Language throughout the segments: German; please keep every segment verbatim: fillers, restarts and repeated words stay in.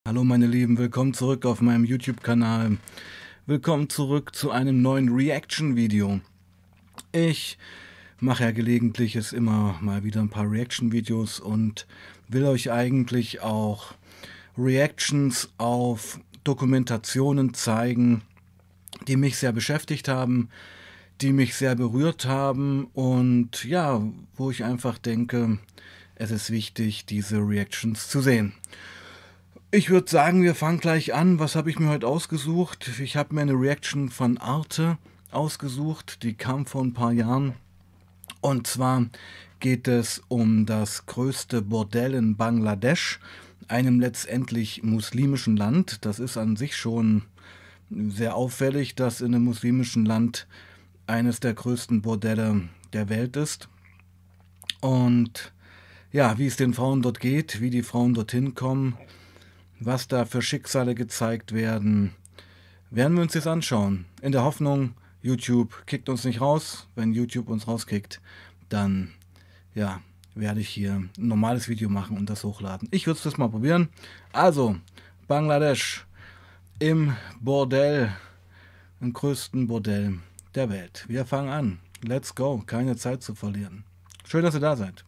Hallo meine Lieben, willkommen zurück auf meinem YouTube-Kanal. Willkommen zurück zu einem neuen Reaction-Video. Ich mache ja gelegentlich es immer mal wieder ein paar Reaction-Videos und will euch eigentlich auch Reactions auf Dokumentationen zeigen, die mich sehr beschäftigt haben, die mich sehr berührt haben und ja, wo ich einfach denke, es ist wichtig, diese Reactions zu sehen. Ich würde sagen, wir fangen gleich an. Was habe ich mir heute ausgesucht? Ich habe mir eine Reaction von Arte ausgesucht, die kam vor ein paar Jahren. Und zwar geht es um das größte Bordell in Bangladesch, einem letztendlich muslimischen Land. Das ist an sich schon sehr auffällig, dass in einem muslimischen Land eines der größten Bordelle der Welt ist. Und ja, wie es den Frauen dort geht, wie die Frauen dorthin kommen, was da für Schicksale gezeigt werden, werden wir uns jetzt anschauen. In der Hoffnung, YouTube kickt uns nicht raus. Wenn YouTube uns rauskickt, dann ja, werde ich hier ein normales Video machen und das hochladen. Ich würde es das mal probieren. Also, Bangladesch im Bordell, im größten Bordell der Welt. Wir fangen an. Let's go. Keine Zeit zu verlieren. Schön, dass ihr da seid.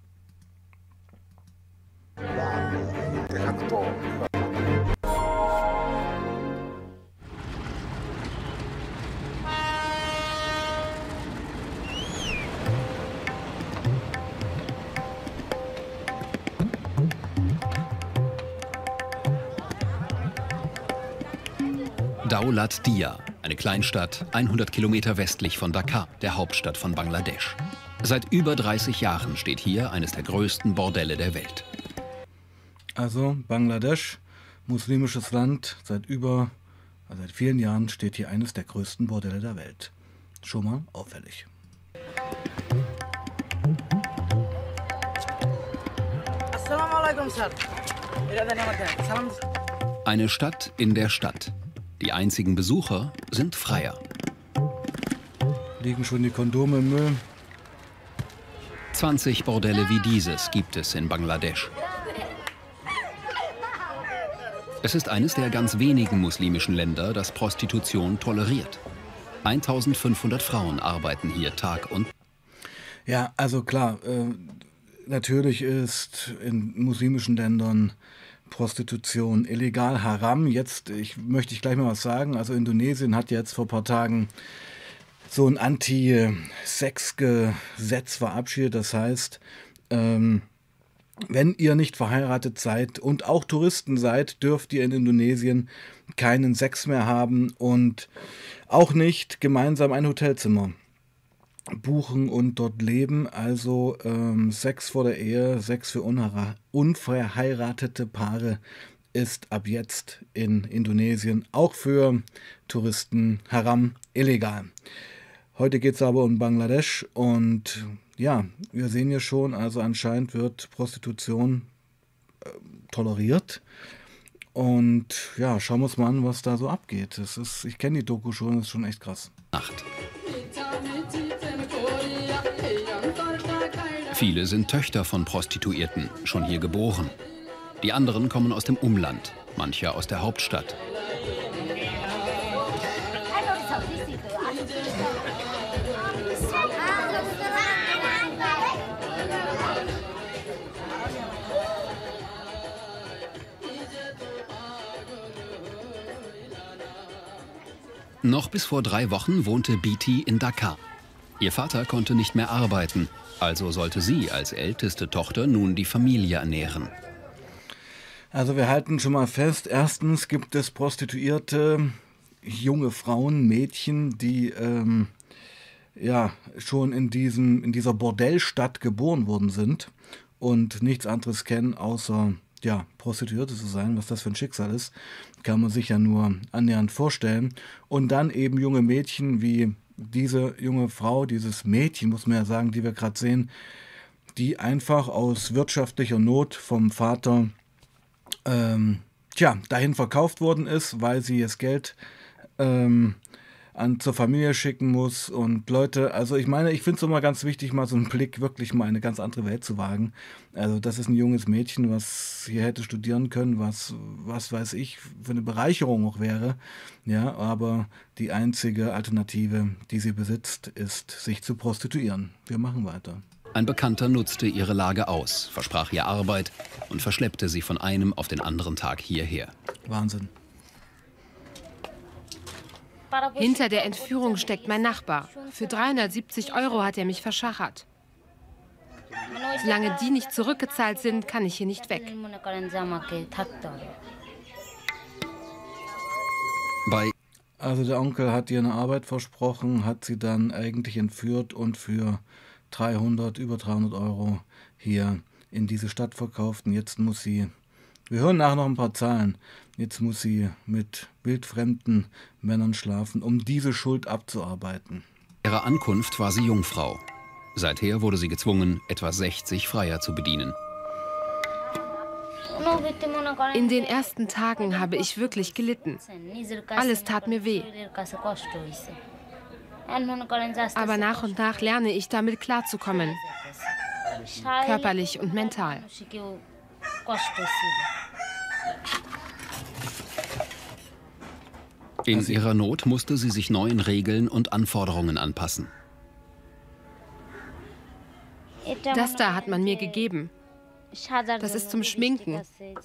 Daulat Dia, eine Kleinstadt hundert Kilometer westlich von Dhaka, der Hauptstadt von Bangladesch. Seit über dreißig Jahren steht hier eines der größten Bordelle der Welt. Also Bangladesch, muslimisches Land, seit über, also seit vielen Jahren steht hier eines der größten Bordelle der Welt. Schon mal auffällig. Assalamu alaikum, Sir. Eine Stadt in der Stadt. Die einzigen Besucher sind Freier. Liegen schon die Kondome im Müll. zwanzig Bordelle wie dieses gibt es in Bangladesch. Es ist eines der ganz wenigen muslimischen Länder, das Prostitution toleriert. eintausendfünfhundert Frauen arbeiten hier Tag und... Ja, also klar, äh, natürlich ist in muslimischen Ländern Prostitution illegal, haram. Jetzt ich, möchte ich gleich mal was sagen. Also Indonesien hat jetzt vor ein paar Tagen so ein Anti-Sex-Gesetz verabschiedet. Das heißt, ähm, wenn ihr nicht verheiratet seid und auch Touristen seid, dürft ihr in Indonesien keinen Sex mehr haben und auch nicht gemeinsam ein Hotelzimmer buchen und dort leben. Also ähm, Sex vor der Ehe, Sex für unverheiratete Paare ist ab jetzt in Indonesien auch für Touristen haram, illegal. Heute geht es aber um Bangladesch und ja, wir sehen hier schon, also anscheinend wird Prostitution äh, toleriert. Und ja, schauen wir uns mal an, was da so abgeht. Das ist, ich kenne die Doku schon, das ist schon echt krass. Nacht. Viele sind Töchter von Prostituierten, schon hier geboren. Die anderen kommen aus dem Umland, manche aus der Hauptstadt. Noch bis vor drei Wochen wohnte Biti in Dhaka. Ihr Vater konnte nicht mehr arbeiten, also sollte sie als älteste Tochter nun die Familie ernähren. Also wir halten schon mal fest, erstens gibt es prostituierte junge Frauen, Mädchen, die ähm, ja schon in, diesem, in dieser Bordellstadt geboren worden sind und nichts anderes kennen, außer ja, Prostituierte zu sein. Was das für ein Schicksal ist, kann man sich ja nur annähernd vorstellen. Und dann eben junge Mädchen wie diese junge Frau, dieses Mädchen, muss man ja sagen, die wir gerade sehen, die einfach aus wirtschaftlicher Not vom Vater ähm, tja, dahin verkauft worden ist, weil sie das Geld ähm, an, zur Familie schicken muss. Und Leute, also ich meine, ich finde es immer ganz wichtig, mal so einen Blick wirklich mal in eine ganz andere Welt zu wagen. Also das ist ein junges Mädchen, was hier hätte studieren können, was, was weiß ich, für eine Bereicherung auch wäre. Ja, aber die einzige Alternative, die sie besitzt, ist, sich zu prostituieren. Wir machen weiter. Ein Bekannter nutzte ihre Lage aus, versprach ihr Arbeit und verschleppte sie von einem auf den anderen Tag hierher. Wahnsinn. Hinter der Entführung steckt mein Nachbar. Für dreihundertsiebzig Euro hat er mich verschachert. Solange die nicht zurückgezahlt sind, kann ich hier nicht weg. Bei Also der Onkel hat ihr eine Arbeit versprochen, hat sie dann eigentlich entführt und für dreihundert, über dreihundert Euro hier in diese Stadt verkauft. Und jetzt muss sie, wir hören nachher noch ein paar Zahlen, jetzt muss sie mit wildfremden Männern schlafen, um diese Schuld abzuarbeiten. ihrer Ankunft war sie Jungfrau. Seither wurde sie gezwungen, etwa sechzig Freier zu bedienen. In den ersten Tagen habe ich wirklich gelitten. Alles tat mir weh. Aber nach und nach lerne ich, damit klarzukommen. Körperlich und mental. In ihrer Not musste sie sich neuen Regeln und Anforderungen anpassen. Das da hat man mir gegeben. Das ist zum Schminken.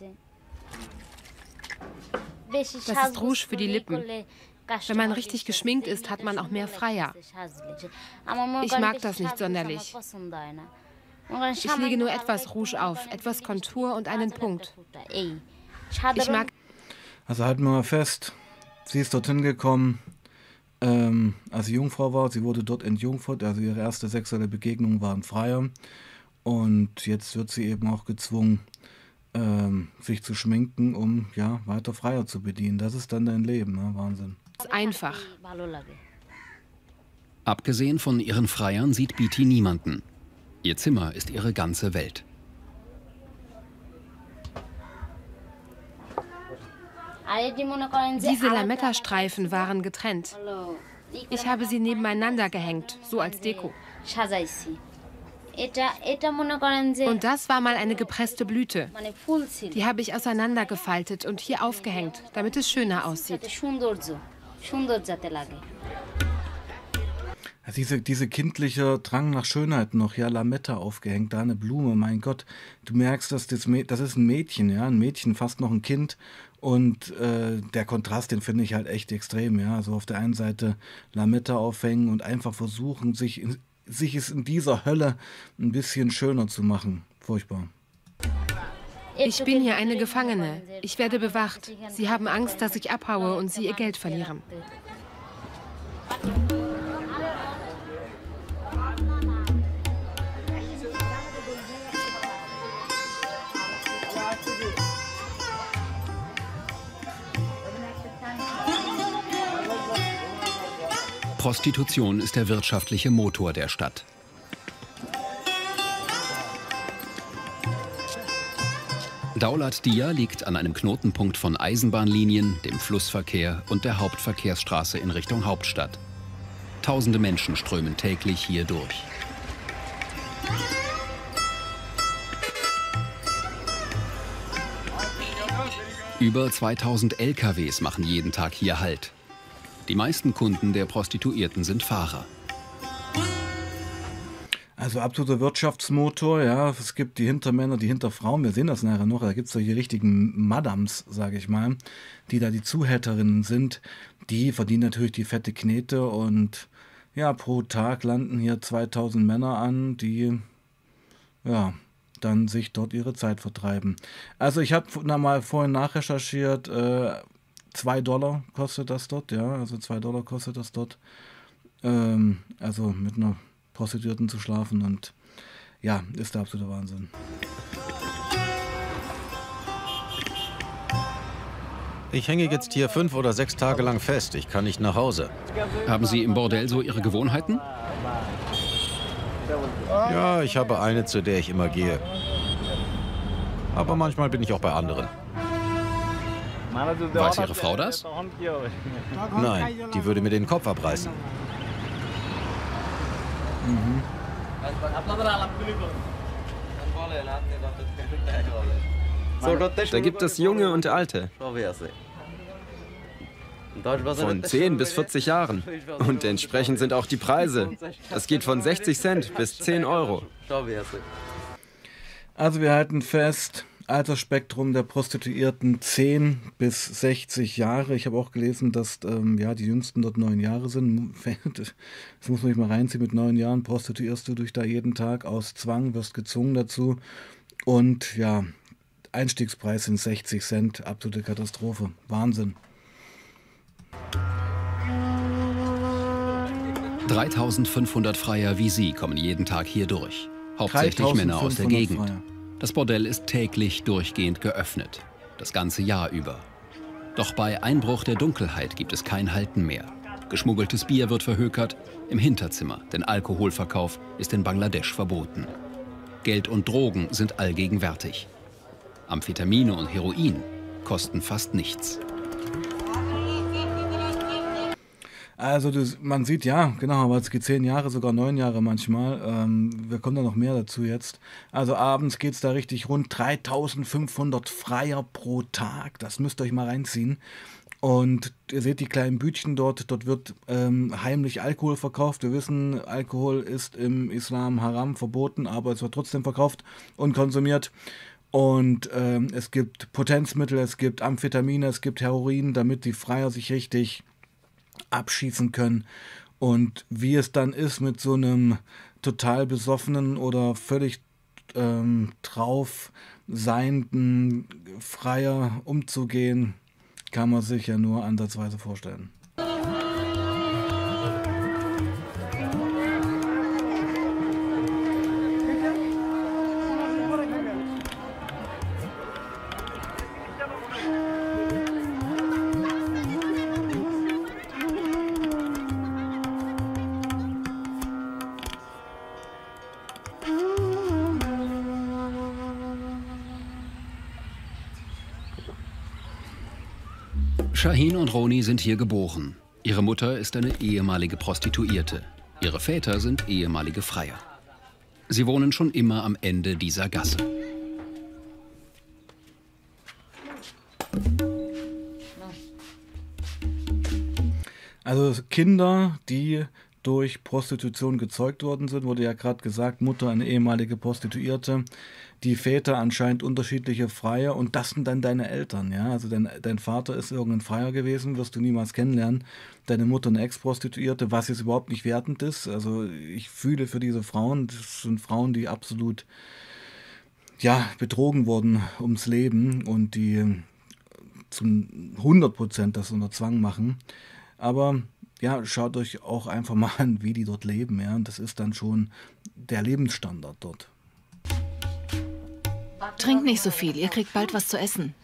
Das ist Rouge für die Lippen. Wenn man richtig geschminkt ist, hat man auch mehr Freier. Ich mag das nicht sonderlich. Ich lege nur etwas Rouge auf, etwas Kontur und einen Punkt. Ich mag... Also halten wir mal fest, sie ist dorthin gekommen, ähm, als sie Jungfrau war. Sie wurde dort entjungfert, also ihre erste sexuelle Begegnung war ein Freier. Und jetzt wird sie eben auch gezwungen, ähm, sich zu schminken, um ja, weiter Freier zu bedienen. Das ist dann dein Leben, ne? Wahnsinn. Einfach. Abgesehen von ihren Freiern sieht Biti niemanden. Ihr Zimmer ist ihre ganze Welt. Diese Lametta-Streifen waren getrennt. Ich habe sie nebeneinander gehängt, so als Deko. Und das war mal eine gepresste Blüte. Die habe ich auseinandergefaltet und hier aufgehängt, damit es schöner aussieht. Diese, diese kindliche Drang nach Schönheit noch, ja, Lametta aufgehängt, da eine Blume, mein Gott. Du merkst, dass das, das ist ein Mädchen, ja, ein Mädchen, fast noch ein Kind. Und äh, der Kontrast, den finde ich halt echt extrem, ja. Also auf der einen Seite Lametta aufhängen und einfach versuchen, sich, in, sich es in dieser Hölle ein bisschen schöner zu machen. Furchtbar. Ich bin hier eine Gefangene. Ich werde bewacht. Sie haben Angst, dass ich abhaue und sie ihr Geld verlieren. Prostitution ist der wirtschaftliche Motor der Stadt. Daulat Dia liegt an einem Knotenpunkt von Eisenbahnlinien, dem Flussverkehr und der Hauptverkehrsstraße in Richtung Hauptstadt. Tausende Menschen strömen täglich hier durch. Über zweitausend L K Ws machen jeden Tag hier Halt. Die meisten Kunden der Prostituierten sind Fahrer. Also absoluter Wirtschaftsmotor, ja. Es gibt die Hintermänner, die Hinterfrauen, wir sehen das nachher noch, da gibt es solche richtigen Madams, sage ich mal, die da die Zuhälterinnen sind. Die verdienen natürlich die fette Knete und ja, pro Tag landen hier zweitausend Männer an, die ja dann sich dort ihre Zeit vertreiben. Also ich habe mal vorhin nachrecherchiert, äh, zwei Dollar kostet das dort, ja, also zwei Dollar kostet das dort, ähm, also mit einer Prostituierten zu schlafen und ja, ist der absolute Wahnsinn. Ich hänge jetzt hier fünf oder sechs Tage lang fest, ich kann nicht nach Hause. Haben Sie im Bordell so Ihre Gewohnheiten? Ja, ich habe eine, zu der ich immer gehe. Aber manchmal bin ich auch bei anderen. Weiß Ihre Frau das? Nein, die würde mir den Kopf abreißen. Mhm. Da gibt es Junge und Alte. Von zehn bis vierzig Jahren. Und entsprechend sind auch die Preise. Das geht von sechzig Cent bis zehn Euro. Also wir halten fest, Altersspektrum der Prostituierten zehn bis sechzig Jahre. Ich habe auch gelesen, dass ähm, ja, die Jüngsten dort neun Jahre sind. Das muss man sich mal reinziehen. Mit neun Jahren prostituierst du dich da jeden Tag aus Zwang, wirst gezwungen dazu. Und ja, Einstiegspreis sind sechzig Cent. Absolute Katastrophe. Wahnsinn. dreitausendfünfhundert Freier wie Sie kommen jeden Tag hier durch. Hauptsächlich Männer aus der Gegend. Freier. Das Bordell ist täglich durchgehend geöffnet. Das ganze Jahr über. Doch bei Einbruch der Dunkelheit gibt es kein Halten mehr. Geschmuggeltes Bier wird verhökert im Hinterzimmer, denn Alkoholverkauf ist in Bangladesch verboten. Geld und Drogen sind allgegenwärtig. Amphetamine und Heroin kosten fast nichts. Also das, man sieht, ja, genau, aber es geht zehn Jahre, sogar neun Jahre manchmal. Ähm, wir kommen da noch mehr dazu jetzt. Also abends geht es da richtig rund. dreitausendfünfhundert Freier pro Tag. Das müsst ihr euch mal reinziehen. Und ihr seht die kleinen Bütchen dort. Dort wird ähm, heimlich Alkohol verkauft. Wir wissen, Alkohol ist im Islam haram, verboten, aber es wird trotzdem verkauft und konsumiert. Und ähm, es gibt Potenzmittel, es gibt Amphetamine, es gibt Heroin, damit die Freier sich richtig abschießen können. Und wie es dann ist, mit so einem total besoffenen oder völlig ähm, drauf seienden Freier umzugehen, kann man sich ja nur ansatzweise vorstellen. Shahin und Roni sind hier geboren. Ihre Mutter ist eine ehemalige Prostituierte. Ihre Väter sind ehemalige Freier. Sie wohnen schon immer am Ende dieser Gasse. Also Kinder, die durch Prostitution gezeugt worden sind, wurde ja gerade gesagt, Mutter eine ehemalige Prostituierte, die Väter anscheinend unterschiedliche Freier und das sind dann deine Eltern, ja, also dein, dein Vater ist irgendein Freier gewesen, wirst du niemals kennenlernen, deine Mutter eine Ex-Prostituierte, was jetzt überhaupt nicht wertend ist, also ich fühle für diese Frauen, das sind Frauen, die absolut, ja, betrogen wurden ums Leben und die zu hundert Prozent das unter Zwang machen, aber ja, schaut euch auch einfach mal an, wie die dort leben. Ja? Und das ist dann schon der Lebensstandard dort. Trinkt nicht so viel, ihr kriegt bald was zu essen.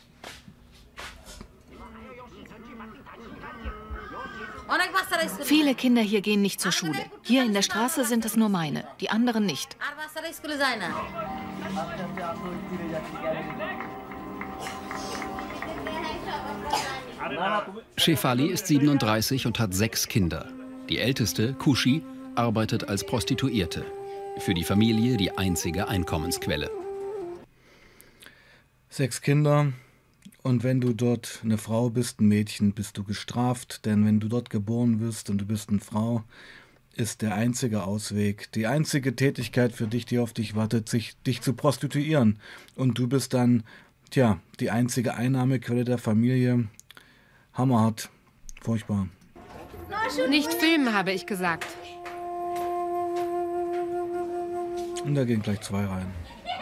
Viele Kinder hier gehen nicht zur Schule. Hier in der Straße sind es nur meine, die anderen nicht. Shefali ist siebenunddreißig und hat sechs Kinder. Die älteste, Kushi, arbeitet als Prostituierte. Für die Familie die einzige Einkommensquelle. Sechs Kinder und wenn du dort eine Frau bist, ein Mädchen, bist du gestraft. Denn wenn du dort geboren wirst und du bist eine Frau, ist der einzige Ausweg, die einzige Tätigkeit für dich, die auf dich wartet, sich, dich zu prostituieren. Und du bist dann, tja, die einzige Einnahmequelle der Familie. Hammerhart. Furchtbar. Nicht filmen, habe ich gesagt. Und da gehen gleich zwei rein.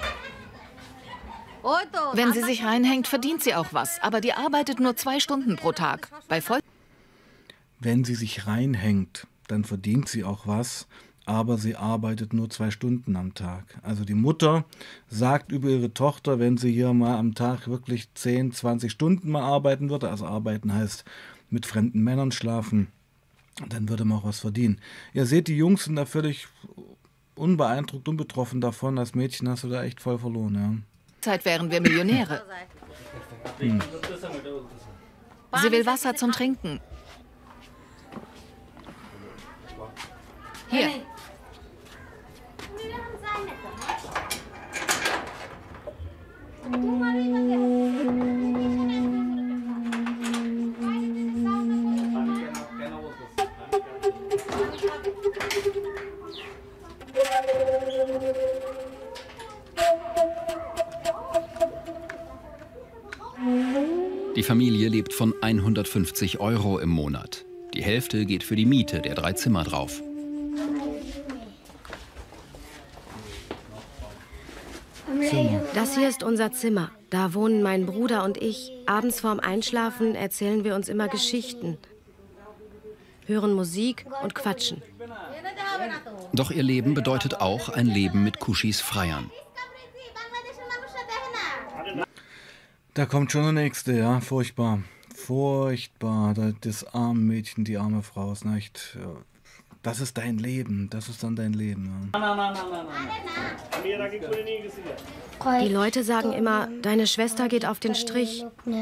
Wenn sie sich reinhängt, verdient sie auch was. Aber die arbeitet nur zwei Stunden pro Tag. Bei Voll Wenn sie sich reinhängt, dann verdient sie auch was. Aber sie arbeitet nur zwei Stunden am Tag. Also die Mutter sagt über ihre Tochter, wenn sie hier mal am Tag wirklich zehn, zwanzig Stunden mal arbeiten würde, also arbeiten heißt mit fremden Männern schlafen, dann würde man auch was verdienen. Ihr seht, die Jungs sind da völlig unbeeindruckt, unbetroffen davon. Als Mädchen hast du da echt voll verloren, ja. Zeit wären wir Millionäre. Hm. Sie will Wasser zum Trinken. Hier. Die Familie lebt von hundertfünfzig Euro im Monat. Die Hälfte geht für die Miete der drei Zimmer drauf. Das hier ist unser Zimmer. Da wohnen mein Bruder und ich. Abends vorm Einschlafen erzählen wir uns immer Geschichten, hören Musik und quatschen. Doch ihr Leben bedeutet auch ein Leben mit Kushis Freiern. Da kommt schon der nächste, ja, furchtbar. Furchtbar, das arme Mädchen, die arme Frau ist nicht. Das ist dein Leben, das ist dann dein Leben. Ja. Die Leute sagen immer, deine Schwester geht auf den Strich.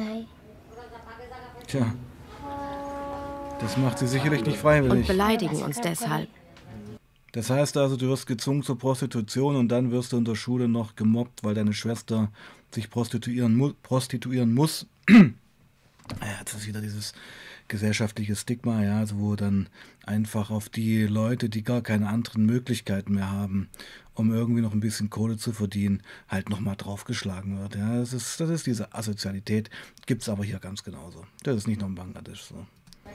Tja, das macht sie sicherlich nicht freiwillig. Und beleidigen uns deshalb. Das heißt also, du wirst gezwungen zur Prostitution und dann wirst du in der Schule noch gemobbt, weil deine Schwester sich prostituieren, mu prostituieren muss. Ja, das ist wieder dieses gesellschaftliche Stigma, ja, also wo dann einfach auf die Leute, die gar keine anderen Möglichkeiten mehr haben, um irgendwie noch ein bisschen Kohle zu verdienen, halt nochmal draufgeschlagen wird. Ja, das ist, das ist diese Asozialität, gibt es aber hier ganz genauso. Das ist nicht nur in Bangladesch so.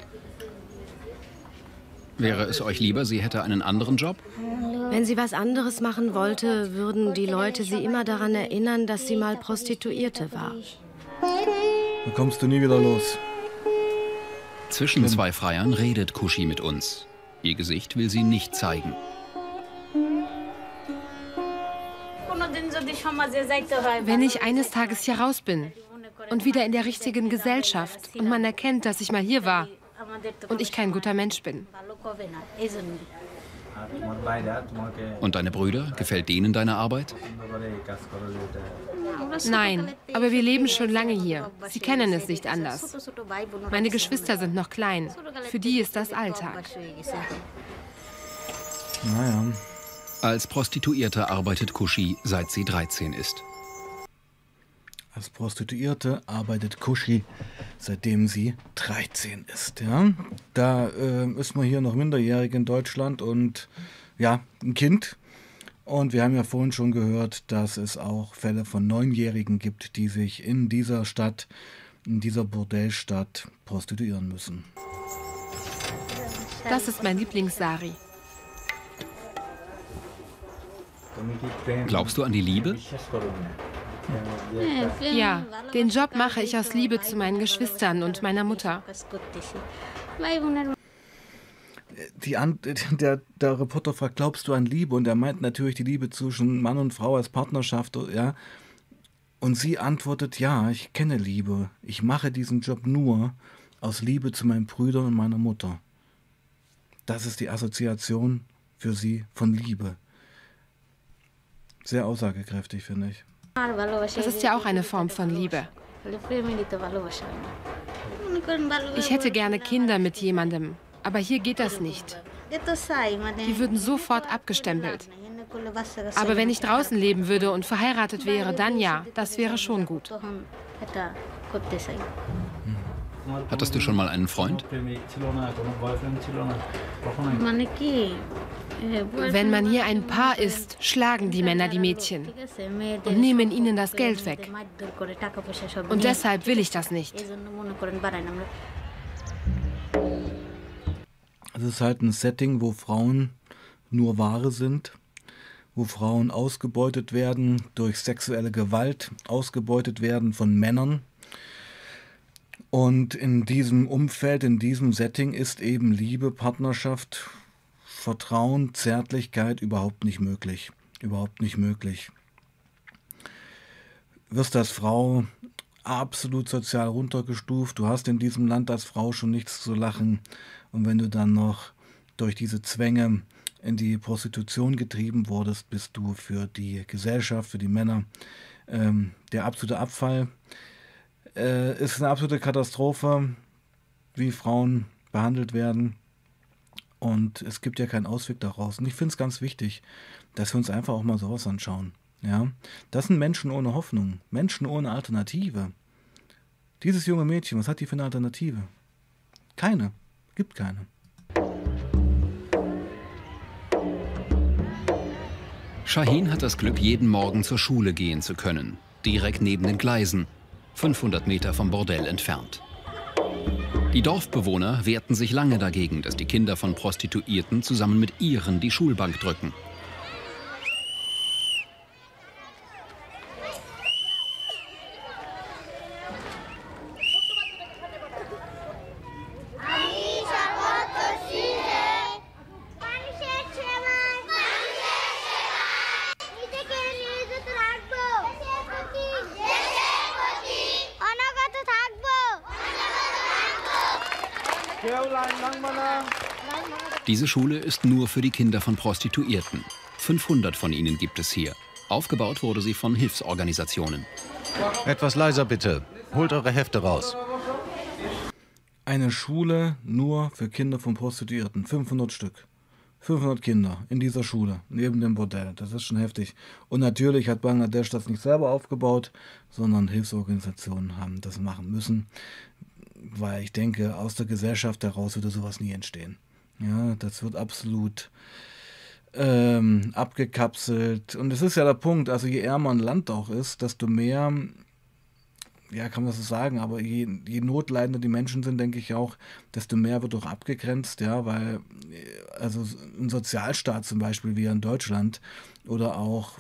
Wäre es euch lieber, sie hätte einen anderen Job? Wenn sie was anderes machen wollte, würden die Leute sie immer daran erinnern, dass sie mal Prostituierte war. Dann kommst du nie wieder los. Zwischen zwei Freiern redet Kushi mit uns. Ihr Gesicht will sie nicht zeigen. Wenn ich eines Tages hier raus bin und wieder in der richtigen Gesellschaft und man erkennt, dass ich mal hier war und ich kein guter Mensch bin. Und deine Brüder? Gefällt denen deine Arbeit? Nein, aber wir leben schon lange hier. Sie kennen es nicht anders. Meine Geschwister sind noch klein. Für die ist das Alltag. Naja. Als Prostituierte arbeitet Kushi, seit sie dreizehn ist. Als Prostituierte arbeitet Kushi, seitdem sie dreizehn ist. Ja? Da äh, ist man hier noch minderjährig in Deutschland und ja, ein Kind. Und wir haben ja vorhin schon gehört, dass es auch Fälle von Neunjährigen gibt, die sich in dieser Stadt, in dieser Bordellstadt prostituieren müssen. Das ist mein Lieblingssari. Glaubst du an die Liebe? Ja, den Job mache ich aus Liebe zu meinen Geschwistern und meiner Mutter. Die An der, der Reporter fragt, glaubst du an Liebe? Und er meint natürlich die Liebe zwischen Mann und Frau als Partnerschaft. Ja. Und sie antwortet, ja, ich kenne Liebe. Ich mache diesen Job nur aus Liebe zu meinen Brüdern und meiner Mutter. Das ist die Assoziation für sie von Liebe. Sehr aussagekräftig, finde ich. Das ist ja auch eine Form von Liebe. Ich hätte gerne Kinder mit jemandem, aber hier geht das nicht. Die würden sofort abgestempelt. Aber wenn ich draußen leben würde und verheiratet wäre, dann ja, das wäre schon gut. Hattest du schon mal einen Freund? Wenn man hier ein Paar ist, schlagen die Männer die Mädchen und nehmen ihnen das Geld weg. Und deshalb will ich das nicht. Es ist halt ein Setting, wo Frauen nur Ware sind, wo Frauen ausgebeutet werden durch sexuelle Gewalt, ausgebeutet werden von Männern. Und in diesem Umfeld, in diesem Setting ist eben Liebe, Partnerschaft, Vertrauen, Zärtlichkeit überhaupt nicht möglich. Überhaupt nicht möglich. Wirst als Frau absolut sozial runtergestuft. Du hast in diesem Land als Frau schon nichts zu lachen. Und wenn du dann noch durch diese Zwänge in die Prostitution getrieben wurdest, bist du für die Gesellschaft, für die Männer ähm, der absolute Abfall. Äh, ist eine absolute Katastrophe. wie Frauen behandelt werden. Und es gibt ja keinen Ausweg daraus. Und ich finde es ganz wichtig, dass wir uns einfach auch mal sowas anschauen. Ja? Das sind Menschen ohne Hoffnung, Menschen ohne Alternative. Dieses junge Mädchen, was hat die für eine Alternative? Keine. Gibt keine. Shahin hat das Glück, jeden Morgen zur Schule gehen zu können. Direkt neben den Gleisen, fünfhundert Meter vom Bordell entfernt. Die Dorfbewohner wehrten sich lange dagegen, dass die Kinder von Prostituierten zusammen mit ihren die Schulbank drücken. Diese Schule ist nur für die Kinder von Prostituierten. fünfhundert von ihnen gibt es hier. Aufgebaut wurde sie von Hilfsorganisationen. Etwas leiser bitte. Holt eure Hefte raus. Eine Schule nur für Kinder von Prostituierten. fünfhundert Stück. fünfhundert Kinder in dieser Schule, neben dem Bordell. Das ist schon heftig. Und natürlich hat Bangladesch das nicht selber aufgebaut, sondern Hilfsorganisationen haben das machen müssen. Weil ich denke, aus der Gesellschaft heraus würde sowas nie entstehen. Ja, das wird absolut ähm, abgekapselt. Und es ist ja der Punkt, also je ärmer ein Land auch ist, desto mehr, ja, kann man so sagen, aber je, je notleidender die Menschen sind, denke ich auch, desto mehr wird auch abgegrenzt, ja, weil also ein Sozialstaat zum Beispiel wie in Deutschland oder auch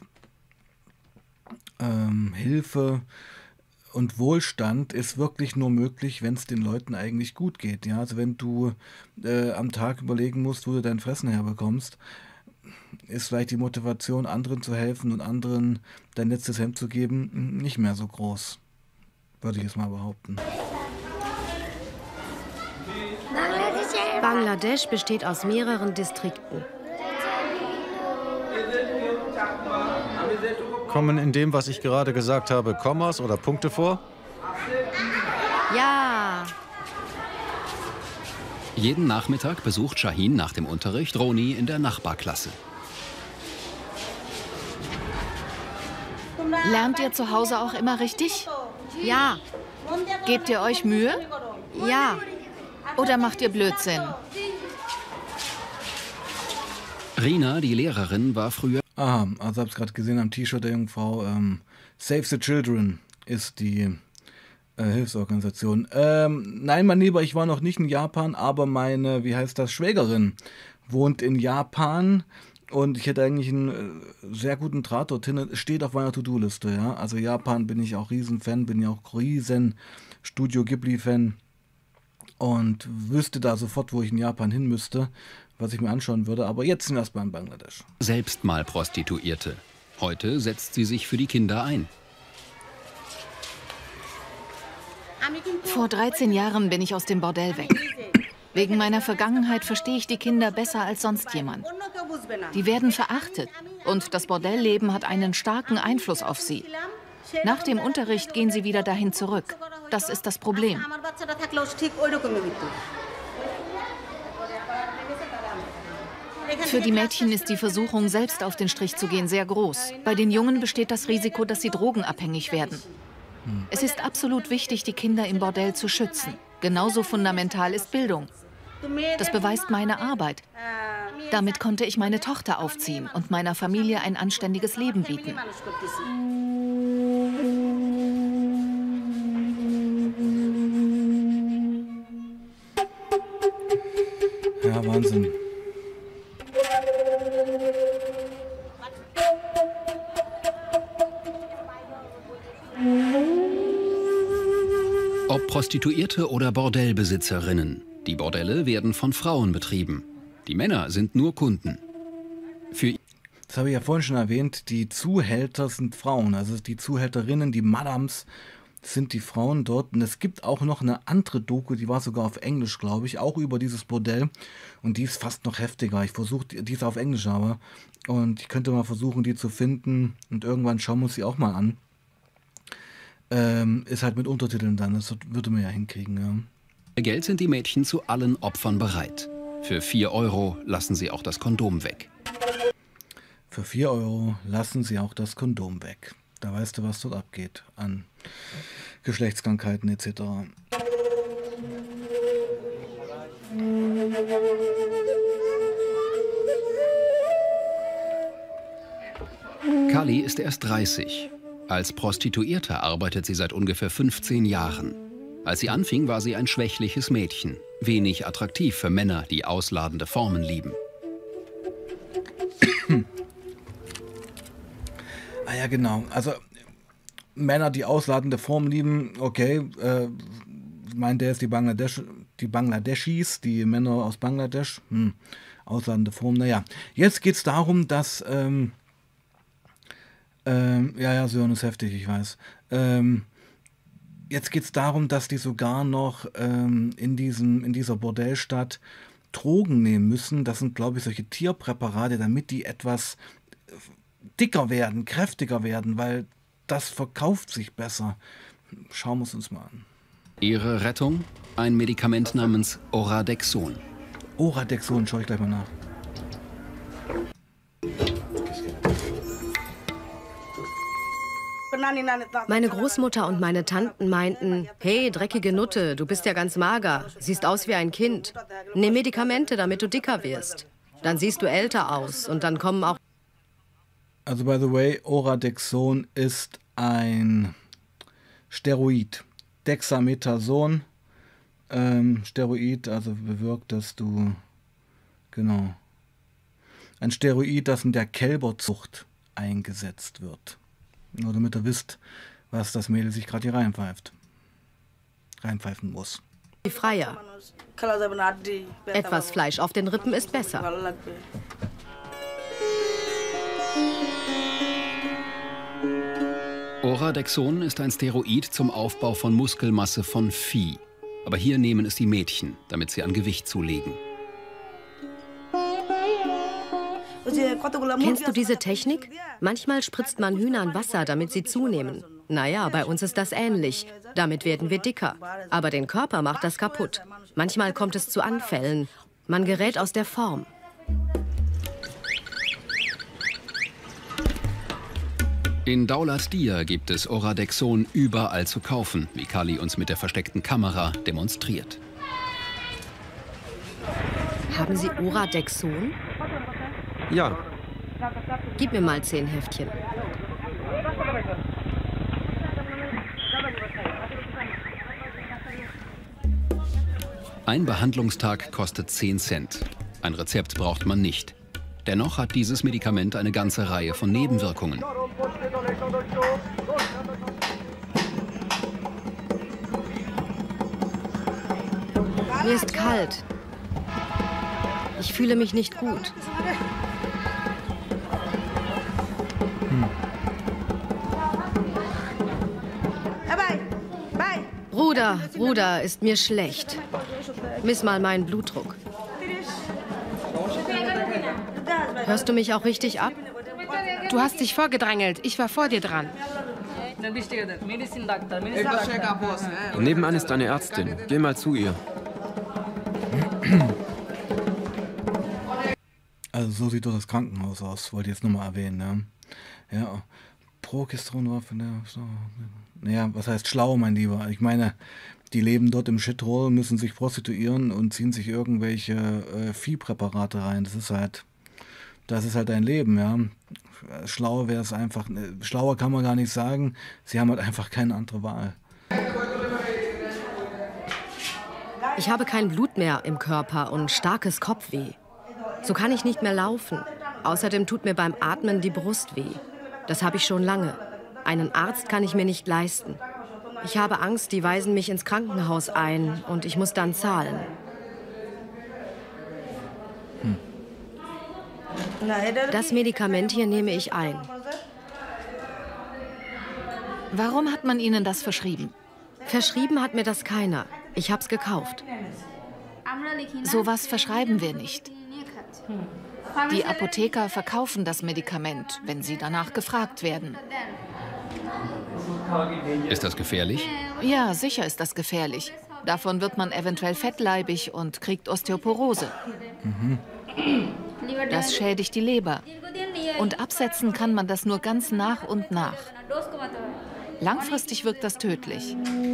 ähm, Hilfe und Wohlstand ist wirklich nur möglich, wenn es den Leuten eigentlich gut geht. Ja? Also wenn du äh, am Tag überlegen musst, wo du dein Fressen herbekommst, ist vielleicht die Motivation, anderen zu helfen und anderen dein letztes Hemd zu geben, nicht mehr so groß. Würde ich jetzt mal behaupten. Bangladesch besteht aus mehreren Distrikten. Kommen in dem, was ich gerade gesagt habe, Kommas oder Punkte vor? Ja. Jeden Nachmittag besucht Shahin nach dem Unterricht Roni in der Nachbarklasse. Lernt ihr zu Hause auch immer richtig? Ja. Gebt ihr euch Mühe? Ja. Oder macht ihr Blödsinn? Rina, die Lehrerin, war früher... Aha, also hab's gerade gesehen am T-Shirt der Jungfrau. Ähm, Save the Children ist die äh, Hilfsorganisation. Ähm, nein, mein Lieber, ich war noch nicht in Japan, aber meine, wie heißt das, Schwägerin wohnt in Japan und ich hätte eigentlich einen äh, sehr guten Draht dorthin. Steht auf meiner To-Do-Liste, ja. Also Japan bin ich auch Riesenfan, bin ja auch riesen Studio Ghibli-Fan und wüsste da sofort, wo ich in Japan hin müsste, was ich mir anschauen würde, aber jetzt sind wir erstmal in Bangladesch. Selbst mal Prostituierte. Heute setzt sie sich für die Kinder ein. Vor dreizehn Jahren bin ich aus dem Bordell weg. Wegen meiner Vergangenheit verstehe ich die Kinder besser als sonst jemand. Die werden verachtet und das Bordellleben hat einen starken Einfluss auf sie. Nach dem Unterricht gehen sie wieder dahin zurück. Das ist das Problem. Für die Mädchen ist die Versuchung, selbst auf den Strich zu gehen, sehr groß. Bei den Jungen besteht das Risiko, dass sie drogenabhängig werden. Es ist absolut wichtig, die Kinder im Bordell zu schützen. Genauso fundamental ist Bildung. Das beweist meine Arbeit. Damit konnte ich meine Tochter aufziehen und meiner Familie ein anständiges Leben bieten. Ja, Wahnsinn. Ob Prostituierte oder Bordellbesitzerinnen, die Bordelle werden von Frauen betrieben. Die Männer sind nur Kunden. Für Das habe ich ja vorhin schon erwähnt, die Zuhälter sind Frauen, also die Zuhälterinnen, die Madams sind die Frauen dort. Und es gibt auch noch eine andere Doku, die war sogar auf Englisch, glaube ich, auch über dieses Bordell. Und die ist fast noch heftiger. Ich versuche, die ist auf Englisch aber. Und ich könnte mal versuchen, die zu finden. Und irgendwann schauen wir uns die auch mal an. Ähm, ist halt mit Untertiteln dann, das würde man ja hinkriegen, ja. Geld sind die Mädchen zu allen Opfern bereit. Für vier Euro lassen sie auch das Kondom weg. Für vier Euro lassen sie auch das Kondom weg. Da weißt du, was dort abgeht an Geschlechtskrankheiten et cetera. Kali ist erst dreißig. Als Prostituierte arbeitet sie seit ungefähr fünfzehn Jahren. Als sie anfing, war sie ein schwächliches Mädchen. Wenig attraktiv für Männer, die ausladende Formen lieben. Ah ja, genau. Also Männer, die ausladende Formen lieben, okay. Äh, ich meine, der ist die Bangladesch, die Bangladeschis, die Männer aus Bangladesch. Hm, ausladende Formen, naja. Jetzt geht es darum, dass... Ähm, ähm, ja, ja, Sören ist heftig, ich weiß. Ähm, jetzt geht es darum, dass die sogar noch ähm, in, diesem, in dieser Bordellstadt Drogen nehmen müssen. Das sind, glaube ich, solche Tierpräparate, damit die etwas dicker werden, kräftiger werden, weil das verkauft sich besser. Schauen wir es uns mal an. Ihre Rettung? Ein Medikament namens Oradexon. Oradexon, schaue ich gleich mal nach. Meine Großmutter und meine Tanten meinten, hey, dreckige Nutte, du bist ja ganz mager, siehst aus wie ein Kind. Nimm Medikamente, damit du dicker wirst. Dann siehst du älter aus und dann kommen auch... Also, by the way, Oradexon ist ein Steroid. Dexamethason, ähm, Steroid, also bewirkt, dass du, genau, ein Steroid, das in der Kälberzucht eingesetzt wird. Nur damit ihr wisst, was das Mädel sich gerade hier reinpfeift. Reinpfeifen muss. Freier. Etwas Fleisch auf den Rippen ist besser. Oradexon ist ein Steroid zum Aufbau von Muskelmasse von Vieh. Aber hier nehmen es die Mädchen, damit sie an Gewicht zulegen. Kennst du diese Technik? Manchmal spritzt man Hühnern Wasser, damit sie zunehmen. Naja, bei uns ist das ähnlich. Damit werden wir dicker. Aber den Körper macht das kaputt. Manchmal kommt es zu Anfällen. Man gerät aus der Form. In Daulat Dia gibt es Oradexon überall zu kaufen, wie Kali uns mit der versteckten Kamera demonstriert. Haben Sie Oradexon? Ja. Gib mir mal zehn Heftchen. Ein Behandlungstag kostet zehn Cent. Ein Rezept braucht man nicht. Dennoch hat dieses Medikament eine ganze Reihe von Nebenwirkungen. Mir ist kalt. Ich fühle mich nicht gut. Hm. Bruder, Bruder, ist mir schlecht. Miss mal meinen Blutdruck. Hörst du mich auch richtig ab? Du hast dich vorgedrängelt. Ich war vor dir dran. Nebenan ist eine Ärztin. Geh mal zu ihr. Also so sieht doch das Krankenhaus aus, wollte ich jetzt nochmal erwähnen. Ja, ja. Progesteron war von der... Naja, was heißt schlau, mein Lieber? Ich meine, die leben dort im Shithole, müssen sich prostituieren und ziehen sich irgendwelche äh, Viehpräparate rein. Das ist halt... Das ist halt ein Leben, ja. Schlau wäre es einfach... Schlauer kann man gar nicht sagen. Sie haben halt einfach keine andere Wahl. Ich habe kein Blut mehr im Körper und starkes Kopfweh. So kann ich nicht mehr laufen. Außerdem tut mir beim Atmen die Brust weh. Das habe ich schon lange. Einen Arzt kann ich mir nicht leisten. Ich habe Angst, die weisen mich ins Krankenhaus ein und ich muss dann zahlen. Hm. Das Medikament hier nehme ich ein. Warum hat man Ihnen das verschrieben? Verschrieben hat mir das keiner. Ich hab's gekauft. Sowas verschreiben wir nicht. Die Apotheker verkaufen das Medikament, wenn sie danach gefragt werden. Ist das gefährlich? Ja, sicher ist das gefährlich. Davon wird man eventuell fettleibig und kriegt Osteoporose. Mhm. Das schädigt die Leber. Und absetzen kann man das nur ganz nach und nach. Langfristig wirkt das tödlich.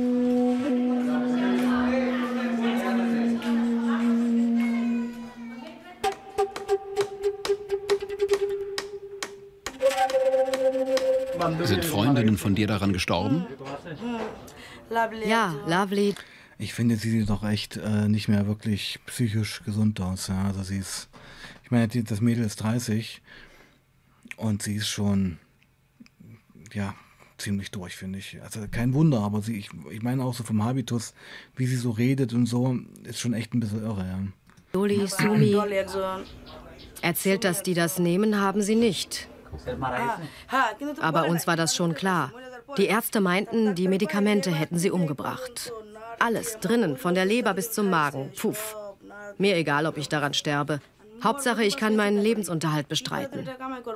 Sind Freundinnen von dir daran gestorben? Ja, Lovely. Ich finde, sie sieht doch echt äh, nicht mehr wirklich psychisch gesund aus. Ja? Also sie ist, ich meine, die, das Mädel ist dreißig und sie ist schon, ja, ziemlich durch, finde ich. Also kein Wunder, aber sie, ich, ich meine auch so vom Habitus, wie sie so redet und so, ist schon echt ein bisschen irre. Ja. Doli, Sumi erzählt, dass die das nehmen, haben sie nicht. Aber uns war das schon klar. Die Ärzte meinten, die Medikamente hätten sie umgebracht. Alles drinnen, von der Leber bis zum Magen. Puff. Mir egal, ob ich daran sterbe. Hauptsache, ich kann meinen Lebensunterhalt bestreiten.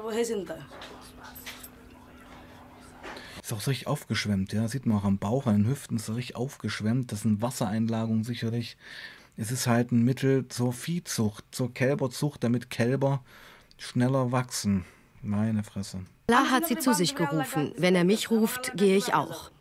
Ist auch so richtig aufgeschwemmt, ja. Sieht man auch am Bauch, an den Hüften, ist so richtig aufgeschwemmt. Das sind Wassereinlagungen sicherlich. Es ist halt ein Mittel zur Viehzucht, zur Kälberzucht, damit Kälber schneller wachsen. Meine Fresse. Allah hat sie zu sich gerufen. Wenn er mich ruft, gehe ich auch.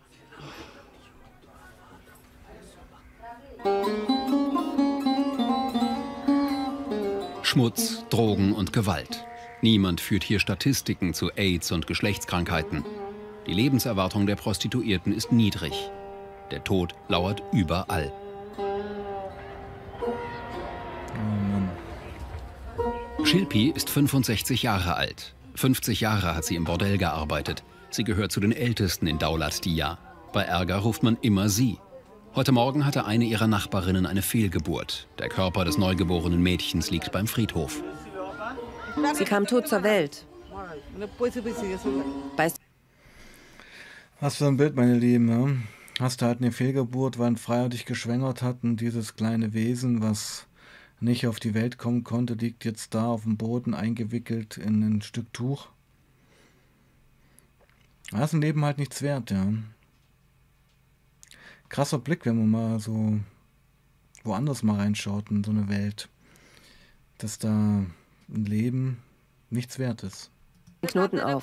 Schmutz, Drogen und Gewalt. Niemand führt hier Statistiken zu AIDS und Geschlechtskrankheiten. Die Lebenserwartung der Prostituierten ist niedrig. Der Tod lauert überall. Oh Mann. Shilpi ist fünfundsechzig Jahre alt. fünfzig Jahre hat sie im Bordell gearbeitet. Sie gehört zu den Ältesten in Daulat Diya. Bei Ärger ruft man immer sie. Heute Morgen hatte eine ihrer Nachbarinnen eine Fehlgeburt. Der Körper des neugeborenen Mädchens liegt beim Friedhof. Sie kam tot zur Welt. Was für ein Bild, meine Lieben. Ja? Hast du halt eine Fehlgeburt, weil ein Freier dich geschwängert hat und dieses kleine Wesen, was nicht auf die Welt kommen konnte, liegt jetzt da auf dem Boden eingewickelt in ein Stück Tuch. Da ist ein Leben halt nichts wert, ja. Krasser Blick, wenn man mal so woanders mal reinschaut in so eine Welt, dass da ein Leben nichts wert ist. Knoten auf.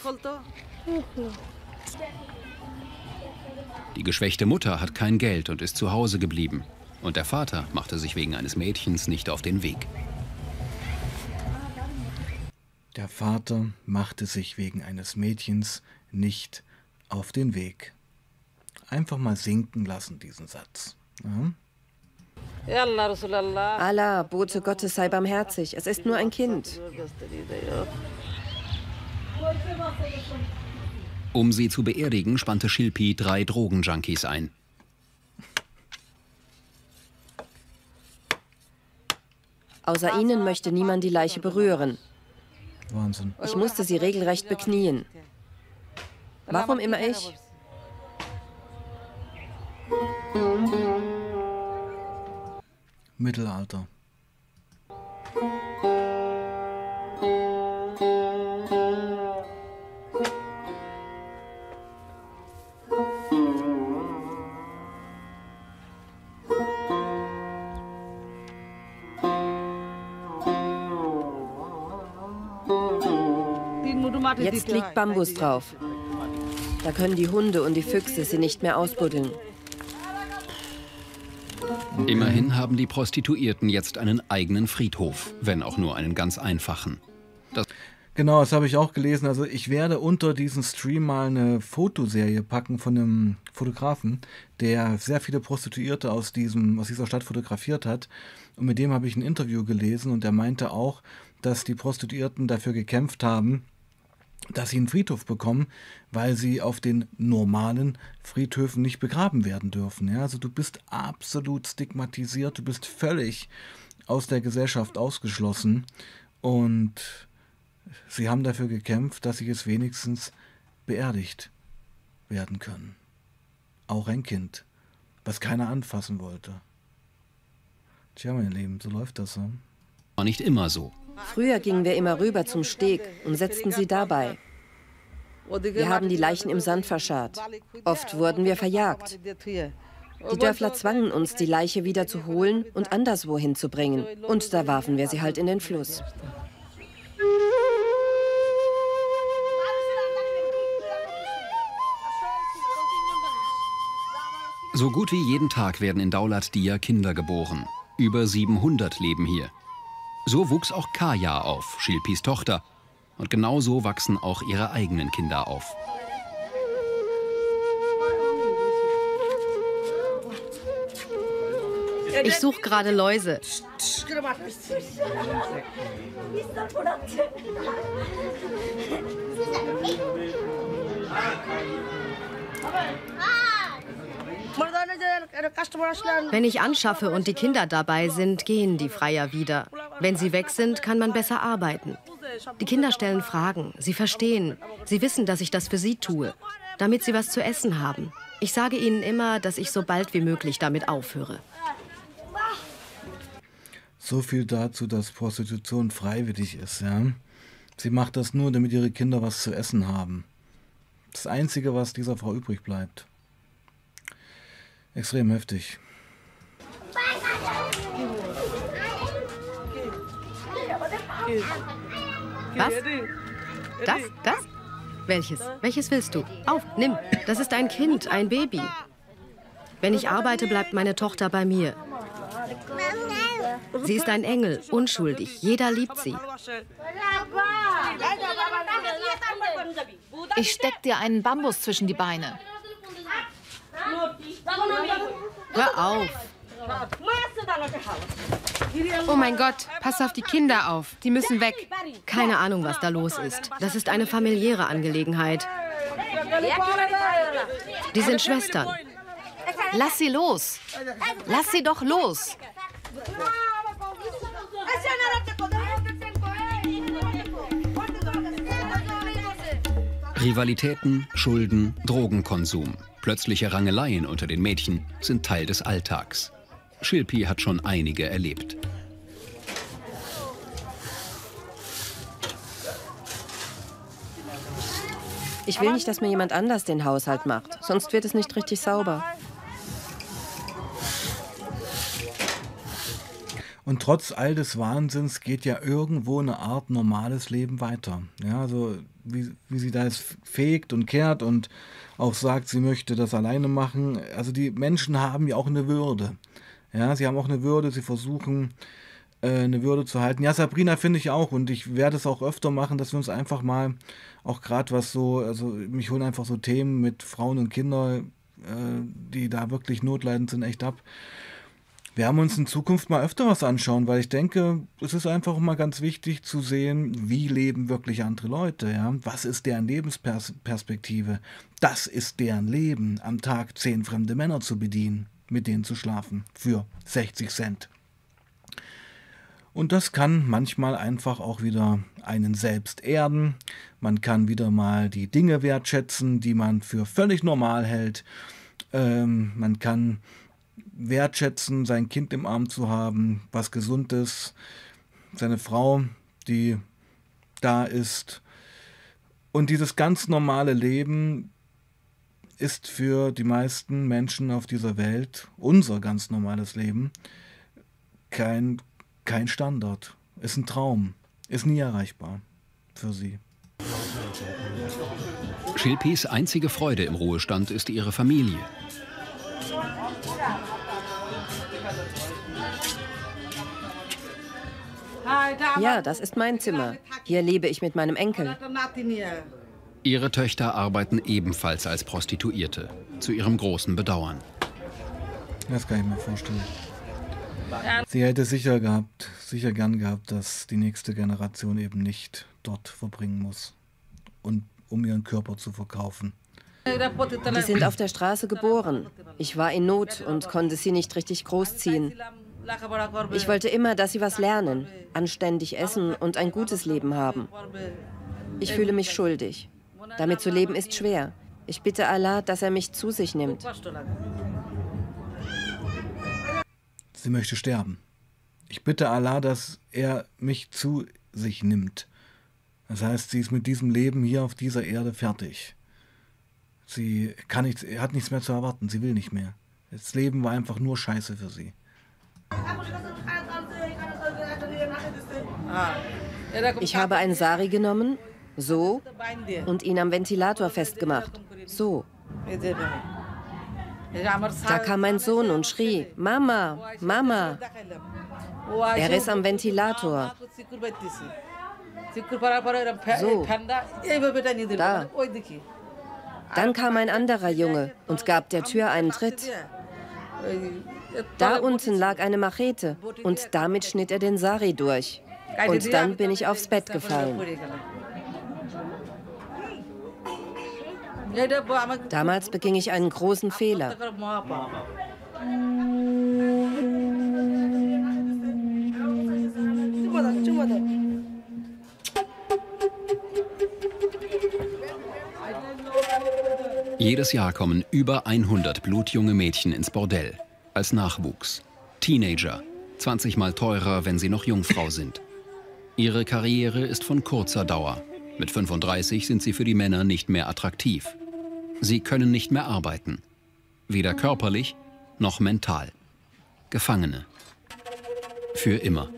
Die geschwächte Mutter hat kein Geld und ist zu Hause geblieben. Und der Vater machte sich wegen eines Mädchens nicht auf den Weg. Der Vater machte sich wegen eines Mädchens nicht auf den Weg. Einfach mal sinken lassen, diesen Satz. Ja? Allah, Bote Gottes, sei barmherzig. Es ist nur ein Kind. Um sie zu beerdigen, spannte Shilpi drei Drogenjunkies ein. Außer ihnen möchte niemand die Leiche berühren. Wahnsinn. Ich musste sie regelrecht beknien. Warum immer ich? Mittelalter. Jetzt liegt Bambus drauf. Da können die Hunde und die Füchse sie nicht mehr ausbuddeln. Immerhin haben die Prostituierten jetzt einen eigenen Friedhof, wenn auch nur einen ganz einfachen. Das Genau, das habe ich auch gelesen. Also ich werde unter diesen Stream mal eine Fotoserie packen von einem Fotografen, der sehr viele Prostituierte aus, diesem, aus dieser Stadt fotografiert hat. Und mit dem habe ich ein Interview gelesen und der meinte auch, dass die Prostituierten dafür gekämpft haben, dass sie einen Friedhof bekommen, weil sie auf den normalen Friedhöfen nicht begraben werden dürfen. Ja, also du bist absolut stigmatisiert, du bist völlig aus der Gesellschaft ausgeschlossen und sie haben dafür gekämpft, dass sie jetzt wenigstens beerdigt werden können. Auch ein Kind, was keiner anfassen wollte. Tja, mein Lieben, so läuft das. Ja? War nicht immer so. Früher gingen wir immer rüber zum Steg und setzten sie dabei. Wir haben die Leichen im Sand verscharrt. Oft wurden wir verjagt. Die Dörfler zwangen uns, die Leiche wieder zu holen und anderswo hinzubringen. Und da warfen wir sie halt in den Fluss. So gut wie jeden Tag werden in Daulat Dia Kinder geboren. Über siebenhundert leben hier. So wuchs auch Kaya auf, Şilpi's Tochter. Und genau so wachsen auch ihre eigenen Kinder auf. Ich suche gerade Läuse. Wenn ich anschaffe und die Kinder dabei sind, gehen die Freier wieder. Wenn sie weg sind, kann man besser arbeiten. Die Kinder stellen Fragen, sie verstehen, sie wissen, dass ich das für sie tue, damit sie was zu essen haben. Ich sage ihnen immer, dass ich so bald wie möglich damit aufhöre. So viel dazu, dass Prostitution freiwillig ist. Ja? Sie macht das nur, damit ihre Kinder was zu essen haben. Das Einzige, was dieser Frau übrig bleibt. Extrem heftig. Was? Das? Das? Welches? Welches willst du? Auf, nimm. Das ist ein Kind, ein Baby. Wenn ich arbeite, bleibt meine Tochter bei mir. Sie ist ein Engel, unschuldig. Jeder liebt sie. Ich steck dir einen Bambus zwischen die Beine. Hör auf. Oh mein Gott, pass auf die Kinder auf. Die müssen weg. Keine Ahnung, was da los ist. Das ist eine familiäre Angelegenheit. Die sind Schwestern. Lass sie los. Lass sie doch los. Rivalitäten, Schulden, Drogenkonsum, plötzliche Rangeleien unter den Mädchen sind Teil des Alltags. Şilpi hat schon einige erlebt. Ich will nicht, dass mir jemand anders den Haushalt macht, sonst wird es nicht richtig sauber. Und trotz all des Wahnsinns geht ja irgendwo eine Art normales Leben weiter. Ja, also wie, wie sie da jetzt fegt und kehrt und auch sagt, sie möchte das alleine machen. Also die Menschen haben ja auch eine Würde. Ja, sie haben auch eine Würde, sie versuchen äh, eine Würde zu halten. Ja, Sabrina finde ich auch, und ich werde es auch öfter machen, dass wir uns einfach mal, auch gerade was so, also mich holen einfach so Themen mit Frauen und Kindern, äh, die da wirklich notleidend sind, echt ab. Wir haben uns in Zukunft mal öfter was anschauen, weil ich denke, es ist einfach mal ganz wichtig zu sehen, wie leben wirklich andere Leute. Ja? Was ist deren Lebensperspektive? Das ist deren Leben, am Tag zehn fremde Männer zu bedienen, mit denen zu schlafen, für sechzig Cent. Und das kann manchmal einfach auch wieder einen selbst erden. Man kann wieder mal die Dinge wertschätzen, die man für völlig normal hält. Ähm, man kann wertschätzen, sein Kind im Arm zu haben, was gesund ist, seine Frau, die da ist. Und dieses ganz normale Leben ist für die meisten Menschen auf dieser Welt, unser ganz normales Leben, kein, kein Standard. Ist ein Traum, ist nie erreichbar für sie. Şilpis einzige Freude im Ruhestand ist ihre Familie. Ja, das ist mein Zimmer. Hier lebe ich mit meinem Enkel. Ihre Töchter arbeiten ebenfalls als Prostituierte, zu ihrem großen Bedauern. Das kann ich mir vorstellen. Sie hätte sicher gehabt, sicher gern gehabt, dass die nächste Generation eben nicht dort verbringen muss, und um ihren Körper zu verkaufen. Die sind auf der Straße geboren. Ich war in Not und konnte sie nicht richtig großziehen. Ich wollte immer, dass sie was lernen, anständig essen und ein gutes Leben haben. Ich fühle mich schuldig. Damit zu leben ist schwer. Ich bitte Allah, dass er mich zu sich nimmt. Sie möchte sterben. Ich bitte Allah, dass er mich zu sich nimmt. Das heißt, sie ist mit diesem Leben hier auf dieser Erde fertig. Sie kann nichts, hat nichts mehr zu erwarten. Sie will nicht mehr. Das Leben war einfach nur Scheiße für sie. Ich habe einen Sari genommen, so, und ihn am Ventilator festgemacht, so. Da kam mein Sohn und schrie, Mama, Mama. Er ist am Ventilator. So. Da. Dann kam ein anderer Junge und gab der Tür einen Tritt. Da unten lag eine Machete und damit schnitt er den Sari durch. Und dann bin ich aufs Bett gefallen. Damals beging ich einen großen Fehler. Jedes Jahr kommen über hundert blutjunge Mädchen ins Bordell. Als Nachwuchs. Teenager. zwanzig Mal teurer, wenn sie noch Jungfrau sind. Ihre Karriere ist von kurzer Dauer. Mit fünfunddreißig sind sie für die Männer nicht mehr attraktiv. Sie können nicht mehr arbeiten. Weder körperlich noch mental. Gefangene. Für immer.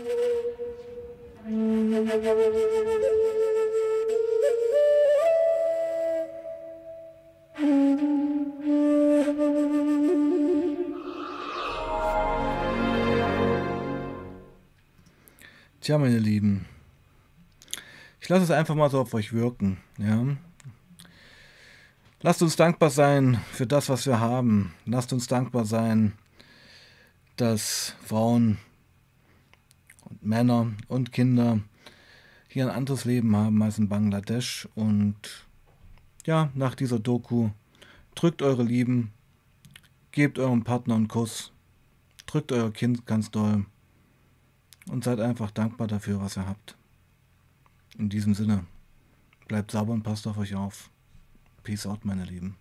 Tja, meine Lieben, ich lasse es einfach mal so auf euch wirken. Ja? Lasst uns dankbar sein für das, was wir haben. Lasst uns dankbar sein, dass Frauen und Männer und Kinder hier ein anderes Leben haben als in Bangladesch. Und ja, nach dieser Doku, drückt eure Lieben, gebt eurem Partner einen Kuss, drückt euer Kind ganz doll. Und seid einfach dankbar dafür, was ihr habt. In diesem Sinne, bleibt sauber und passt auf euch auf. Peace out, meine Lieben.